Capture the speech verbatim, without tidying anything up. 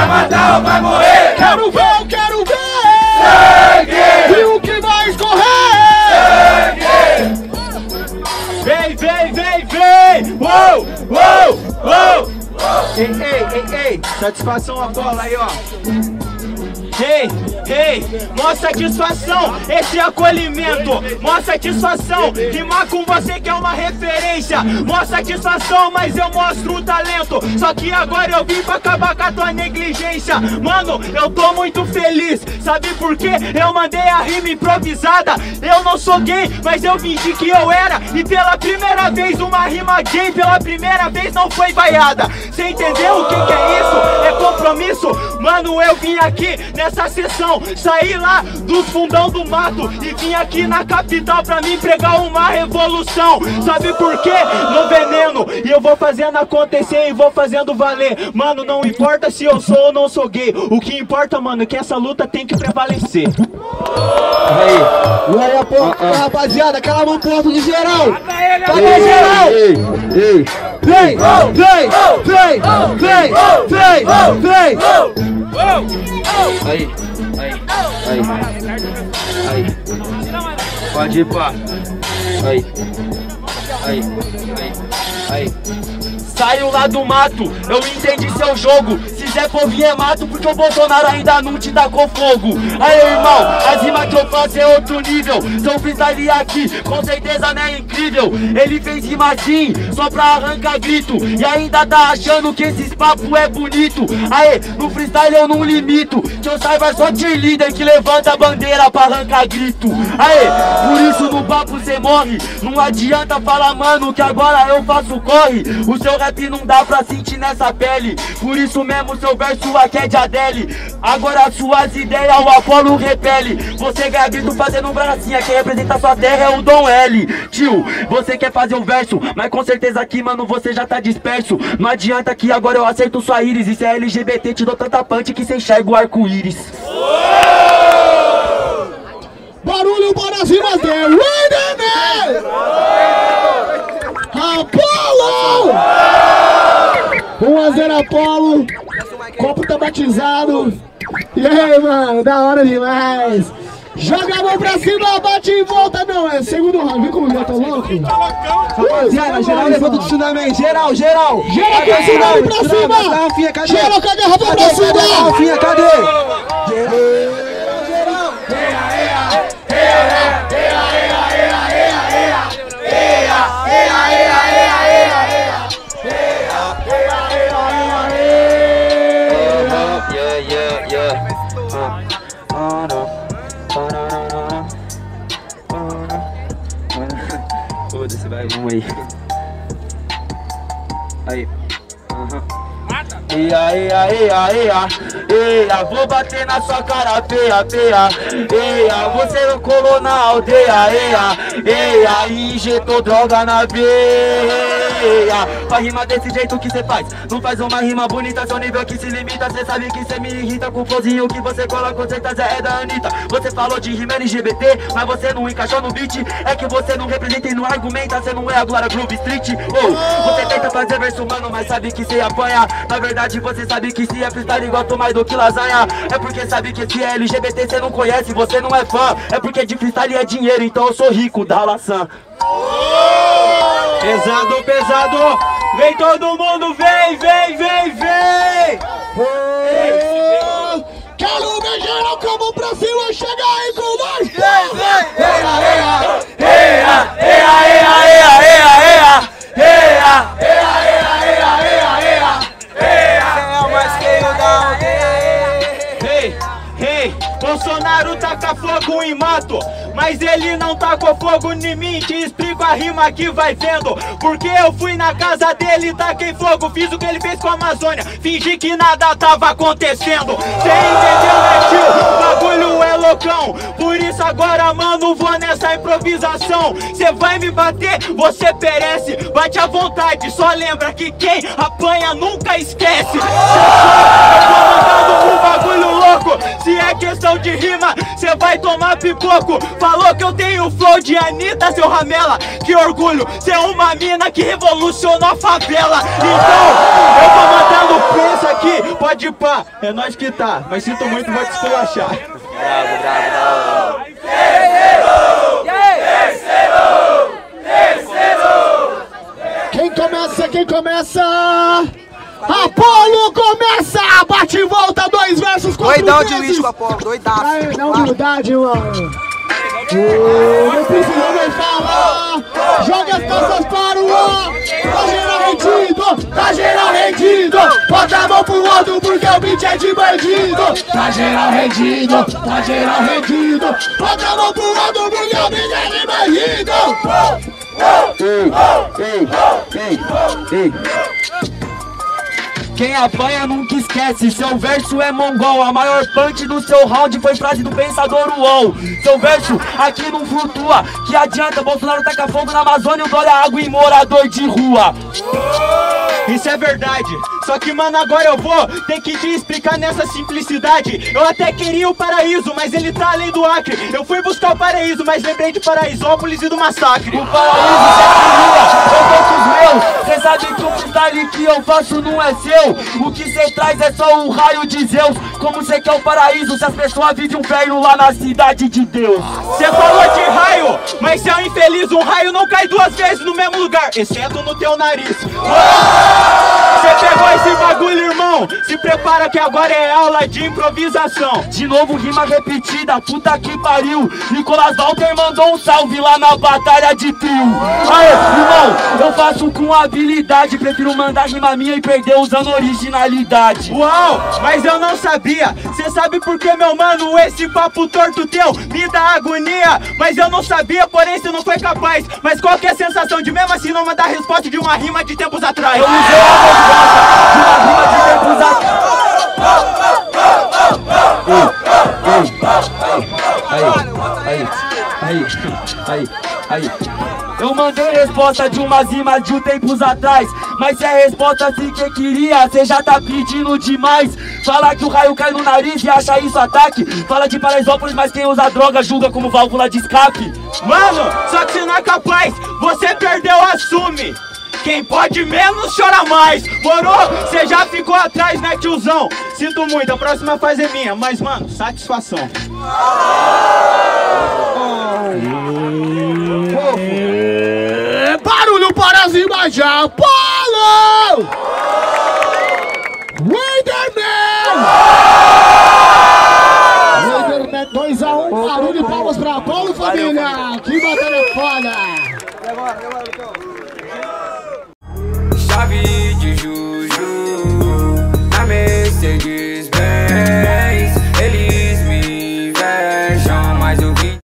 matar ou vai morrer. Quero ver, eu quero ver. Sangue. E o que vai escorrer? Sangue. Vem, vem, vem, vem! Uou, uou, uou! Ei, ei, ei, ei! Satisfação a bola aí, ó! Ei, ei, mostra satisfação, esse é acolhimento. Mostra satisfação, rimar com você que é uma referência. Mostra satisfação, mas eu mostro o talento. Só que agora eu vim pra acabar com a tua negligência. Mano, eu tô muito feliz. Sabe por quê? Eu mandei a rima improvisada. Eu não sou gay, mas eu fingi que eu era. E pela primeira vez uma rima gay, pela primeira vez não foi vaiada. Cê entendeu o que que é isso? É compromisso. Mano, eu vim aqui nessa sessão, saí lá do fundão do mato e vim aqui na capital pra me pregar uma revolução. Sabe por quê? No veneno. E eu vou fazendo acontecer e vou fazendo valer. Mano, não importa se eu sou ou não sou gay. O que importa, mano, é que essa luta tem que prevalecer. Aí. E aí, a porra, ah, ah. rapaziada, aquela mão pro alto de geral. Cadê Ei, geral? Ei, ei. Vem, vem, vem, vem, vem, vem. Aí, aí, aí, aí. Pode ir, pá. Aí, aí, aí, aí. Saiu lá do mato, eu entendi seu jogo. Se Zé Povinho é mato, porque o Bolsonaro ainda não te tacou fogo. Aí, irmão, as rimas que eu faço é outro nível. Seu freestyle aqui, com certeza não é incrível. Ele fez rima assim, só pra arrancar grito. E ainda tá achando que esses papos é bonito. Aí, no freestyle eu não limito. Que eu saiba só cheerleader que levanta a bandeira pra arrancar grito. Aí, por isso no papo cê morre. Não adianta falar, mano, que agora eu faço corre. O seu rap não dá pra sentir nessa pele. Por isso mesmo seu verso aqui é de Adele. Agora suas ideias o Apolo repele. Você ganha grito fazendo um bracinho. Quem representa sua terra é o Dom L. Tio, você quer fazer o verso, mas com certeza aqui, mano, você já tá disperso. Não adianta que agora eu acerto sua íris. E se é L G B T, te dou tanta punch que cê enxerga o arco-íris. Barulho para as rimas de Wayne! Apolo! um a zero Apolo. Copo tá batizado. E aí, mano, da hora demais. Joga a mão pra cima, bate e volta. Não, é segundo round. Vem comigo, eu tô louco. Rapaziada, geral levanta o tsunami. Geral, geral. Geral com o tsunami pra cima. Geral com a garrafa pra cima. Rafinha, cadê? Foda-se, vai, vamos aí. Aí. Aham. E aí, aí, aí, eia, vou bater na sua cara feia, feia. Eia, você não colou na aldeia, eia, eia, e injetou droga na veia. Pra rimar desse jeito que cê faz, não faz uma rima bonita, seu nível que se limita. Cê sabe que cê me irrita com o flowzinho que você cola, com certeza é da Anitta. Você falou de rima L G B T, mas você não encaixou no beat. É que você não representa e não argumenta, cê não é a Glória Groove Street. Oh, você tenta fazer verso humano, mas sabe que cê apanha. Na verdade você sabe que se é freestyle igual tu mais do que lasanha. É porque sabe que se é L G B T cê não conhece, você não é fã. É porque de freestyle é dinheiro, então eu sou rico da laçã. Pesado, pesado, vem todo mundo, vem, vem, vem, vem! Oh, quero ver geral com a mão pra cima, chega aí com nós! Vem, vem! Eia, eia, eia, eia, eia, eia, eia, eia, eia, eia, eia, eia, eia, é o mais feio da aldeia. Ei, ei, Bolsonaro taca fogo em mato, mas ele não tacou fogo em mim. Te explico a rima que vai vendo. Porque eu fui na casa dele e taquei fogo. Fiz o que ele fez com a Amazônia, fingi que nada tava acontecendo. Cê entendeu, né, tio? O bagulho é loucão. Por isso agora, mano, vou nessa improvisação. Cê vai me bater, você perece. Bate à vontade, só lembra que quem apanha nunca esquece. Cê sabe, eu tô mandando um bagulho louco. Se é questão de rima, cê vai tomar pipoco. Falou que eu tenho flow de Anitta, seu ramela. Que orgulho ser uma mina que revolucionou a favela. Então, eu tô mandando preço aqui. Pode ir pá, é nós que tá. Mas sinto muito, vou te esculachar. Bravo, bravo, bravo. Quem começa, quem começa? Apolo começa! Bate e volta, dois versos contra Doidão vezes. de uísque, Apolo, doidaço. Ai, não, humildade, mano. Oh, não precisa nem falar. Joga as taças para o ar. Tá geral rendido, tá geral rendido. Bota a mão pro outro porque o beat é de bandido. Tá geral rendido, tá geral rendido. Bota a mão pro outro porque o beat é de bandido. Ei, ei, ei, ei. Quem apanha nunca esquece, seu verso é mongol. A maior punch do seu round foi frase do pensador U O L. Seu verso aqui não flutua, que adianta, Bolsonaro taca fogo na Amazônia, o dólar água e morador de rua. Isso é verdade, só que mano agora eu vou ter que te explicar nessa simplicidade. Eu até queria o paraíso, mas ele tá além do Acre. Eu fui buscar o paraíso, mas lembrei de Paraisópolis e do massacre. O paraíso sempre rua, eu tô com os meus. Cê sabe que o freestyle que eu faço não é seu. O que cê traz é só um raio de Zeus. Como cê quer o paraíso se as pessoas vivem um inferno lá na cidade de Deus? Cê falou de raio, mas cê é um infeliz. Um raio não cai duas vezes no mesmo lugar, exceto no teu nariz. Cê pegou esse bagulho, irmão. Se prepara que agora é aula de improvisação. De novo rima repetida, puta que pariu. Nicolas Walter mandou um salve lá na batalha de trio. Aê, irmão, eu faço com habilidade. Prefiro mandar rima minha e perder usando originalidade. Uau, mas eu não sabia. Cê sabe por que, meu mano, esse papo torto teu me dá agonia? Mas eu não sabia, porém cê não foi capaz. Mas qual que é a sensação de mesmo assim não mandar a resposta de uma rima de tempos atrás? Eu usei a resposta de uma rima de tempos atrás. Aí, aí, aí, aí, aí. Eu mandei resposta de umas rimas de um tempos atrás. Mas se a resposta assim que queria, cê já tá pedindo demais. Fala que o raio cai no nariz e acha isso ataque. Fala de Paraisópolis, mas quem usa droga julga como válvula de escape. Mano, só que você não é capaz. Você perdeu, assume. Quem pode menos chora mais. Morou? Você já ficou atrás, né, tiozão? Sinto muito, a próxima fase é minha. Mas, mano, satisfação. É, barulho para as rimas de Apolo! Waderman! Waderman dois a um, barulho e palmas pra Apolo, família! Que batalha foda! Demora, demora, então. Chave de Ju.